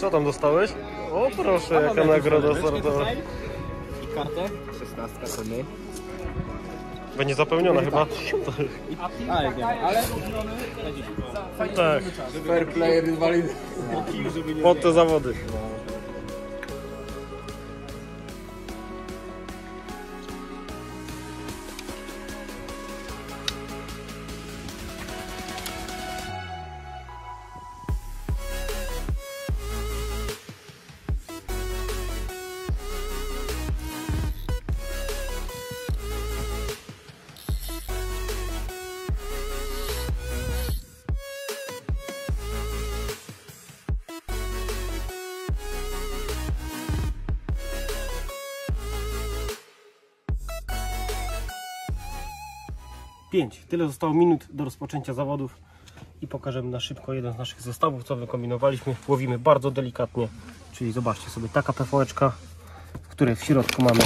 Co tam dostałeś? O proszę, jaka nagroda startowa. I kartę? 16 to my. Będzie zapełniona chyba. Ale wiem, ale... Tak. Fair player invalid. Pod te zawody. Tyle zostało minut do rozpoczęcia zawodów i pokażemy na szybko jeden z naszych zestawów, co wykombinowaliśmy. Łowimy bardzo delikatnie, czyli zobaczcie sobie taka PV-eczka, w której w środku mamy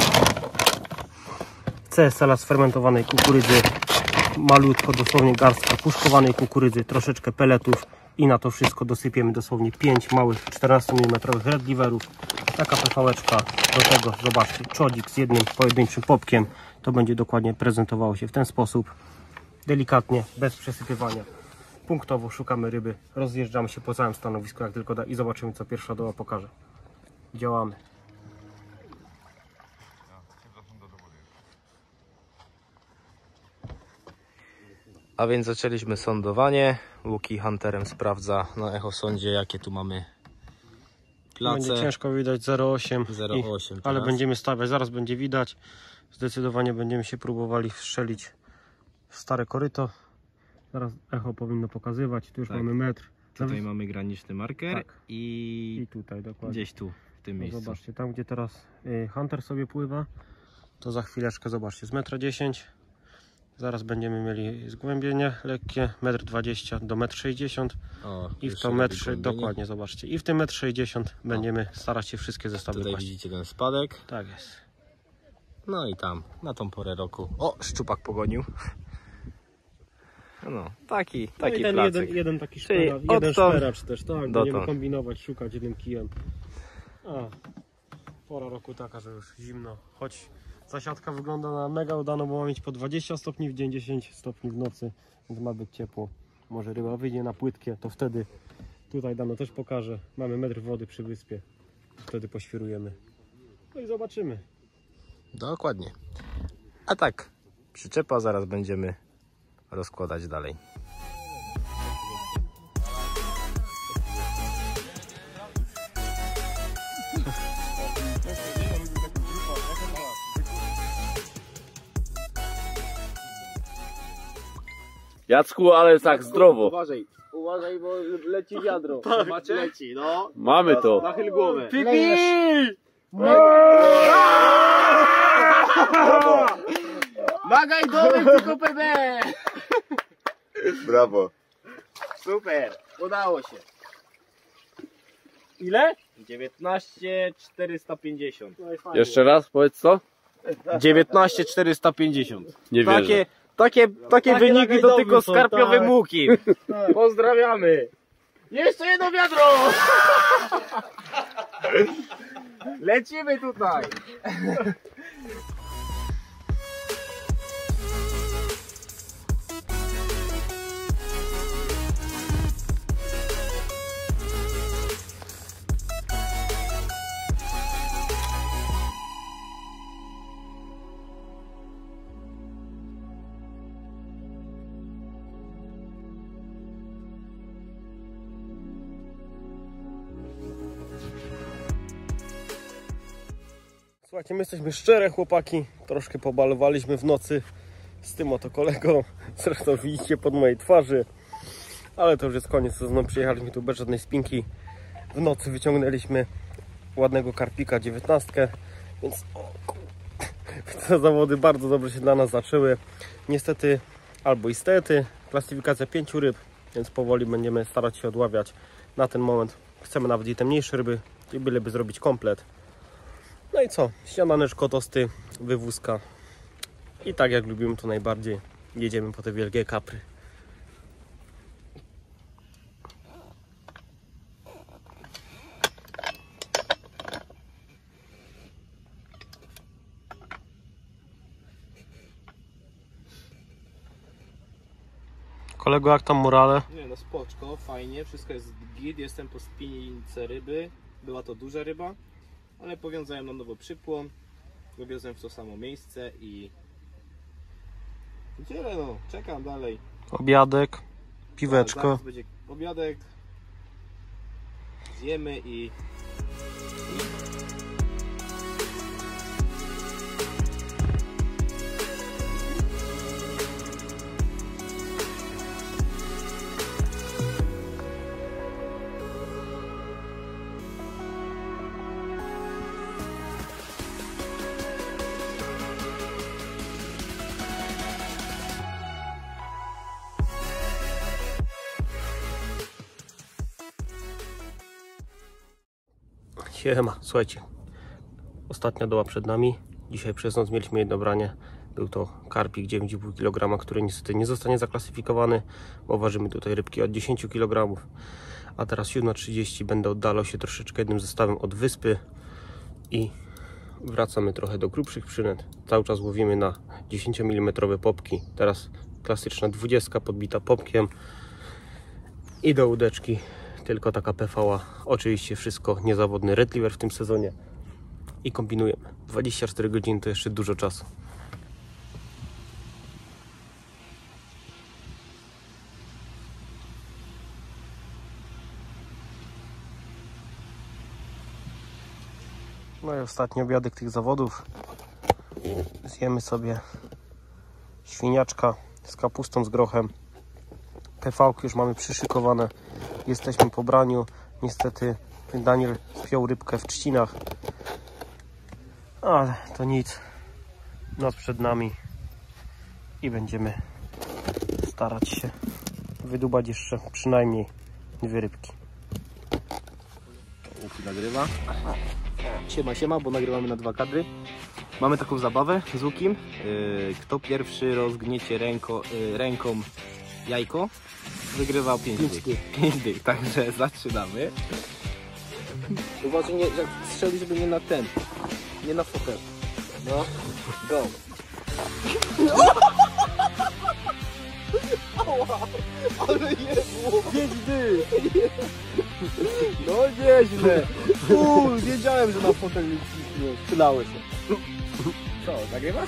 CSL z fermentowanej kukurydzy, malutko, dosłownie garstka puszkowanej kukurydzy, troszeczkę pelletów i na to wszystko dosypiemy dosłownie 5 małych 14 mm red liverów. Taka PV-eczka, do tego zobaczcie, czodzik z jednym pojedynczym popkiem. To będzie dokładnie prezentowało się w ten sposób, delikatnie, bez przesypywania. Punktowo szukamy ryby, rozjeżdżamy się po całym stanowisku jak tylko da i zobaczymy, co pierwsza doła pokaże. Działamy. A więc zaczęliśmy sądowanie. Łuki Hunterem sprawdza na echosondzie, jakie tu mamy place. Będzie ciężko widać 0,8, 0,8 ale teraz. będziemy stawiać, zaraz będzie widać. Zdecydowanie będziemy się próbowali strzelić w stare koryto. Zaraz echo powinno pokazywać, tu już Tak. mamy metr. Tutaj mamy graniczny marker Tak. i I tutaj dokładnie. gdzieś tu, w tym No miejscu. zobaczcie, tam gdzie teraz Hunter sobie pływa, to za chwileczkę zobaczcie, z 1,10 m. Zaraz będziemy mieli zgłębienie lekkie, 1,20 m do 1,60 m. O, I w już to robi 1,60 m, głębienie. dokładnie zobaczcie. I w tym 1,60 m będziemy starać się wszystkie zestawy Tutaj kłaść. widzicie ten spadek. Tak jest. No i tam, na tą porę roku. O, szczupak pogonił. No, taki No i ten placek. jeden taki Czyli szperacz, jeden odtąd szperacz też, tak, będziemy dotąd. kombinować, szukać jednym kijem. A, pora roku taka, że już zimno, choć zasiadka wygląda na mega udaną, bo ma mieć po 20 stopni w dzień, 10 stopni w nocy, więc ma być ciepło. Może ryba wyjdzie na płytkie, to wtedy tutaj Dano też pokaże, mamy metr wody przy wyspie, wtedy poświrujemy. No i zobaczymy. Dokładnie. A tak, przyczepa zaraz będziemy rozkładać dalej. Jacku, ale tak zdrowo. Uważaj, uważaj, bo leci wiadro. Macie? Leci, no. Mamy to. Nachyl głowę. Pipi! Magaj dołem, tylko PB! Brawo. Super, udało się. Ile? 19,450. No i fajnie. Jeszcze raz, powiedz co? 19,450. Nie wierzę. Takie wyniki to nagajdowy tylko są, skarpiowe tak. muki. Pozdrawiamy. Jeszcze jedno wiadro. Lecimy tutaj. Słuchajcie, my jesteśmy szczere chłopaki, troszkę pobalowaliśmy w nocy z tym oto kolegą, zresztą widzicie pod mojej twarzy, ale to już jest koniec sezonu, przyjechaliśmy tu bez żadnej spinki, w nocy wyciągnęliśmy ładnego karpika 19, więc te zawody bardzo dobrze się dla nas zaczęły, niestety albo istety, klasyfikacja 5 ryb, więc powoli będziemy starać się odławiać. Na ten moment chcemy nawet i te mniejsze ryby, i byleby zrobić komplet. No i co? Śniadaneczko, tosty, wywózka. I tak jak lubimy to najbardziej, jedziemy po te wielkie kapry. Kolego, jak tam morale? Nie no, spoczko, fajnie, wszystko jest git, jestem po spince ryby, była to duża ryba, ale powiązałem na nowo przypłon, wywiozłem w to samo miejsce i tyle no, czekam dalej. Obiadek, piweczko. Zaraz będzie obiadek, zjemy i... Siema, słuchajcie, ostatnia doła przed nami. Dzisiaj przez noc mieliśmy jedno branie. Był to karpik 9,5 kg, który niestety nie zostanie zaklasyfikowany, bo ważymy tutaj rybki od 10 kg. A teraz 7:30, będę oddalał się troszeczkę jednym zestawem od wyspy i wracamy trochę do grubszych przynęt. Cały czas łowimy na 10 mm popki. Teraz klasyczna 20 podbita popkiem i do łódeczki tylko taka PVA. Oczywiście wszystko niezawodny Retriever w tym sezonie i kombinujemy. 24 godziny to jeszcze dużo czasu. No i ostatni obiadek tych zawodów. Zjemy sobie świniaczka z kapustą, z grochem. PV-ki już mamy przyszykowane. Jesteśmy po braniu. Niestety Daniel spiął rybkę w trzcinach. Ale to nic. Noc przed nami. I będziemy starać się wydubać jeszcze przynajmniej 2 rybki. Łuki nagrywa. Siema, bo nagrywamy na 2 kadry. Mamy taką zabawę z Łukim. Kto pierwszy rozgniecie ręką jajko, wygrywa 5 dych. 5 dych, także zaczynamy. Uważaj, jak strzeli, żeby nie na ten, nie na fotel. No, go. Ale jebło! 5 dych! No nieźle! Wiedziałem, że na fotel nie ciśnie. Przydałeś się. Co, nagrywasz?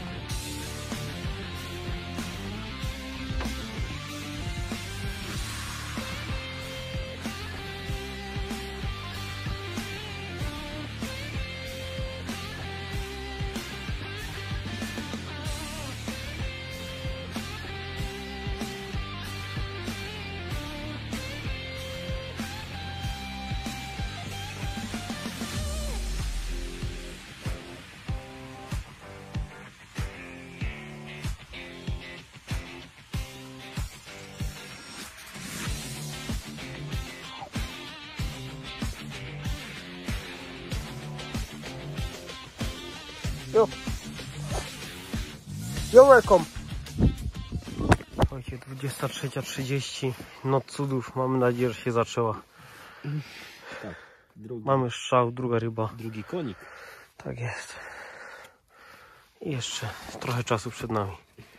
You're welcome. Słuchajcie, 23:30. Noc cudów. Mamy nadzieję, że się zaczęła. Tak. Mamy strzał, druga ryba. Drugi konik. Tak jest. I jeszcze trochę czasu przed nami.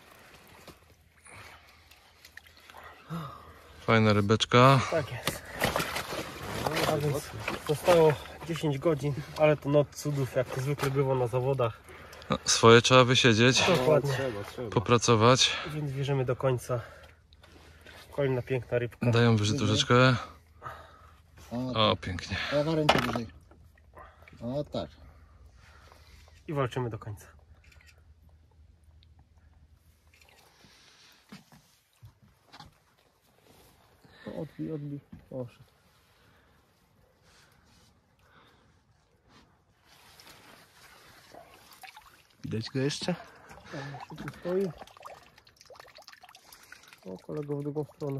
Fajna rybeczka. Tak jest. A więc zostało 10 godzin, ale to noc cudów, jak to zwykle bywa na zawodach. No, swoje trzeba wysiedzieć, Dokładnie. Trzeba. popracować. Więc wierzymy do końca. Kolejna piękna rybka. Dają wyżej troszeczkę. O, pięknie. Lewa ręka wyżej. O tak. I walczymy do końca. Odbij. Proszę. Widać go jeszcze? Tu stoi. O, kolego w drugą stronę.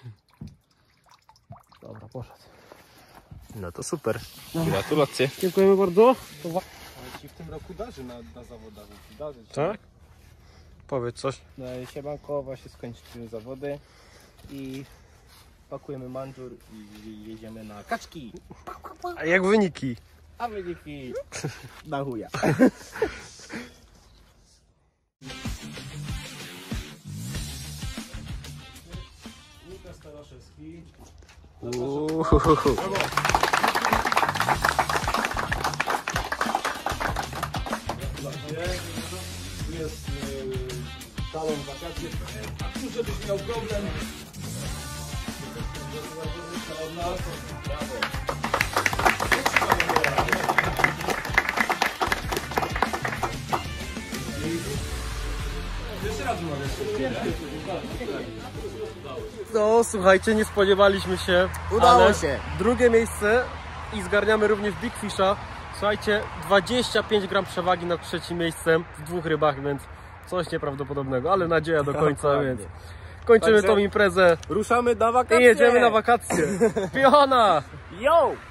Dobra, poszedł. No to super. Gratulacje. Dziękujemy bardzo. Ale ci w tym roku darzy na zawodach. Darzy ci. Tak? Powiedz coś. No, siemanko, właśnie skończyliśmy zawody i pakujemy manżur i jedziemy na kaczki. A jak wyniki? A wyniki na chuja. Tu jest talon wakacji. A tu, żebyś miał problem. No słuchajcie, nie spodziewaliśmy się. Udało ale się. Drugie miejsce i zgarniamy również Big Fisha. Słuchajcie, 25 gram przewagi nad trzecim miejscem w 2 rybach, więc coś nieprawdopodobnego, ale nadzieja do końca, Dokładnie. więc kończymy Także tą imprezę ruszamy na wakacje. i jedziemy na wakacje. Piona! Yo!